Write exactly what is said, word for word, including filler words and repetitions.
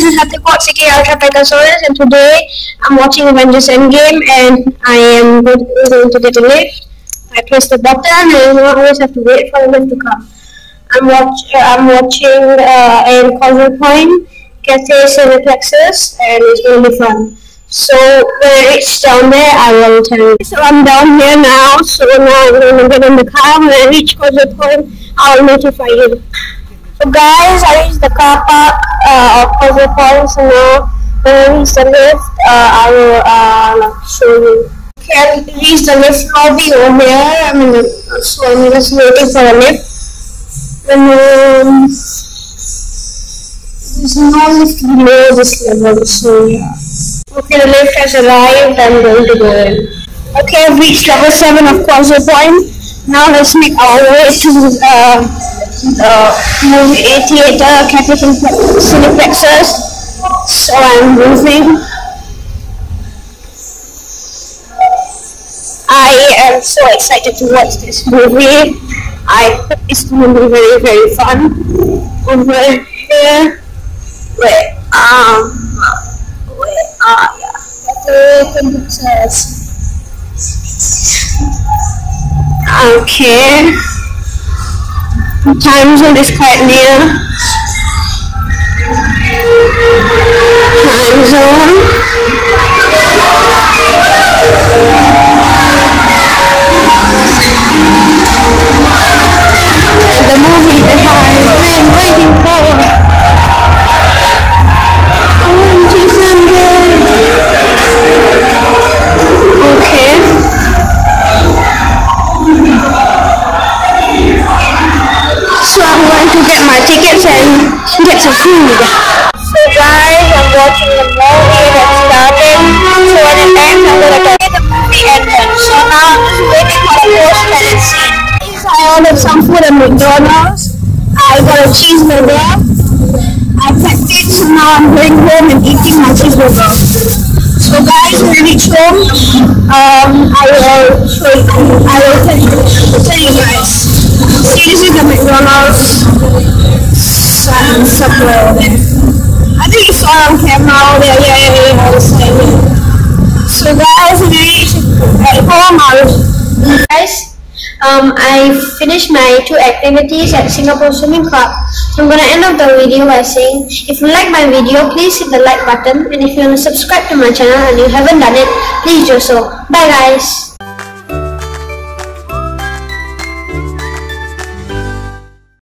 this is Hathikot C K Ultra Pegasaurus, and today I'm watching Avengers Endgame, and I am going to get a lift. I press the button, and I always have to wait for the lift to come. I'm watch. I'm watching uh, in Causeway Point, Cathay Cineplexes, and it's going to be fun. So when I reach down there, I will tell you. So I'm down here now. So now I'm going to get in the car. When I reach Causeway Point, I will notify you. So guys, I reached the car park uh, of Causeway Point. So now when I reach the lift, uh, I will uh, show you. Okay, I reached the lift lobby over here. I mean, so I'm just waiting for a lift. And um, there's no lift below this level, so yeah. Okay, the lift has arrived. I'm going to go in. Okay, I've reached level seven of Causeway Point. Now let's make our way to uh, the movie theater, Cathay Cineplexes. So I'm moving. I am so excited to watch this movie. I hope it's going to be very, very fun. Over here, where um, where are ya? Okay. The time zone is quite near. Time zone. The movie that I've been waiting for. Okay. So I'm going to get my tickets and get some food. So guys, I'm watching the movie that's starting. So when it ends, I'm going to get the movie ended. So now I'm just waiting for the post-credit scene. I ordered some food at McDonald's. I got a cheeseburger. I packed it, so now I'm going home and eating my cheeseburger. So guys, when I reach home, um, I will show you, I will tell you, tell you guys. See, this is the McDonald's um, Subway over there. I think it's all on camera over there. Yeah, yeah, yeah, yeah, yeah. So guys, when I reach at home, I'll guys. Um, I finished my two activities at Singapore Swimming Club. So I'm going to end up the video by saying, if you like my video, please hit the like button. And if you want to subscribe to my channel and you haven't done it, please do so. Bye guys.